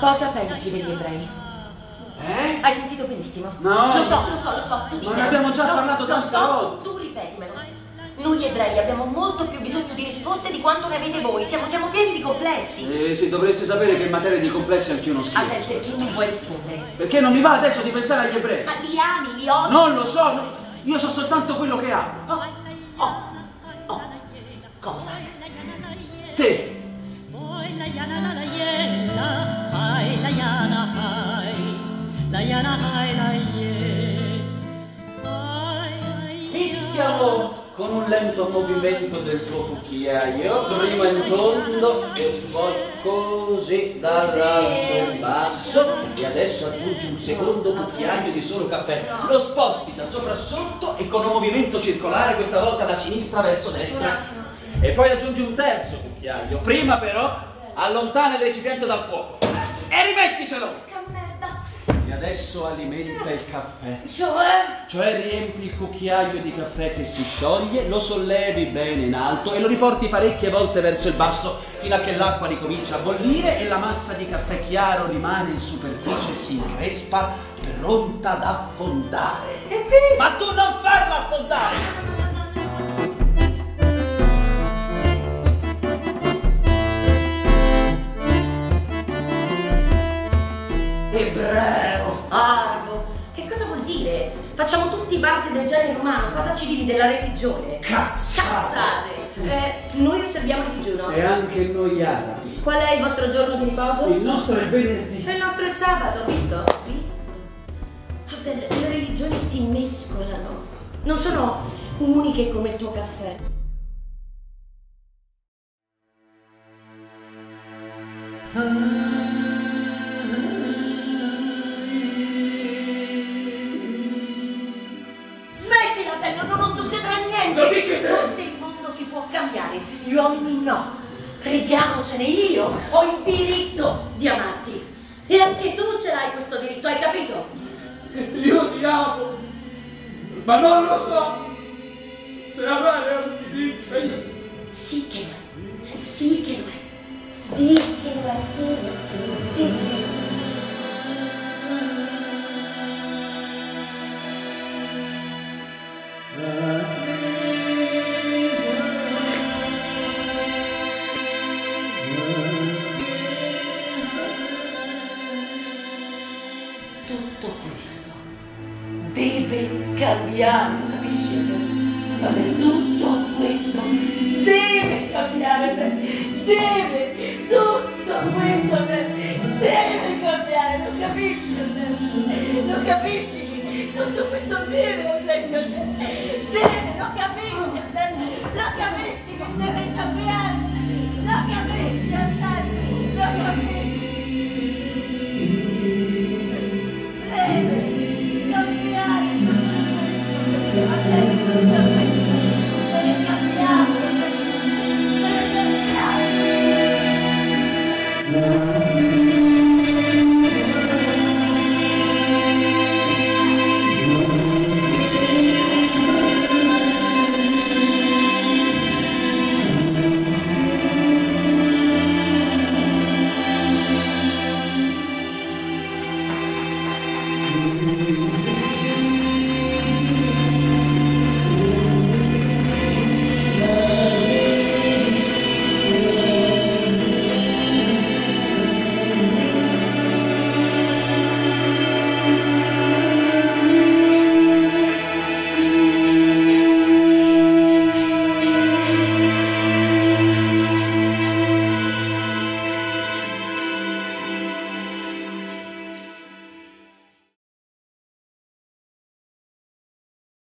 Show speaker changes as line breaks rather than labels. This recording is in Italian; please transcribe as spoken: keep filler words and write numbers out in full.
Cosa pensi degli ebrei?
Eh?
Hai sentito benissimo?
No.
Lo so, lo so, lo so, tu
Ma ne abbiamo già
no,
parlato tante
Lo so,
volte.
tu, tu ripetimelo. Noi ebrei abbiamo molto più bisogno di risposte di quanto ne avete voi. Siamo, siamo pieni di complessi.
Eh sì, dovreste sapere che in materia di complessi anch'io non scherzo.
Adesso perché non vuoi rispondere?
Perché non mi va adesso di pensare agli ebrei?
Ma li ami, li odi?
Non lo so, no. Io so soltanto quello che amo.
Oh, oh, oh. Cosa?
Te. Fischialo con un lento movimento del tuo cucchiaio, prima in tondo e poi così dall'alto in basso, e adesso aggiungi un secondo cucchiaio di solo caffè. Lo sposti da sopra a sotto e con un movimento circolare, questa volta da sinistra verso destra. E poi aggiungi un terzo cucchiaio. Prima però allontana il recipiente dal fuoco e rimetticelo.
Che merda!
E adesso alimenta il caffè.
Cioè?
Cioè riempi il cucchiaio di caffè che si scioglie, lo sollevi bene in alto e lo riporti parecchie volte verso il basso fino a che l'acqua ricomincia a bollire e la massa di caffè chiaro rimane in superficie e si increspa, pronta ad affondare. Ma tu non farlo affondare!
Ebreo, arabo. Che cosa vuol dire? Facciamo tutti parte del genere umano. Cosa ci divide la religione?
Cazzate!
Cazzate! Eh, noi osserviamo il digiuno.
E anche noi arabi.
Qual è il vostro giorno di riposo?
Il nostro è il venerdì.
E il nostro è il sabato, visto? Visto? Le, le religioni si mescolano. Non sono uniche come il tuo caffè. Smettila, bello, non, non succederà niente!
Lo dici te?
Forse il mondo si può cambiare, gli uomini no. Freghiamocene, io ho il diritto di amarti. E anche tu ce l'hai questo diritto, hai capito?
Io ti amo, ma non lo so se amare è un diritto.
Sì, sì che lo è, sì che lo è, sì che lo è, sì, sì che lo è. Tutto questo deve cambiare, capisci? Vabbè, tutto questo deve cambiare, deve, tutto questo deve cambiare, lo capisci? Lo capisci? Tutto questo deve, deve, lo capisci? Lo capisci che deve cambiare?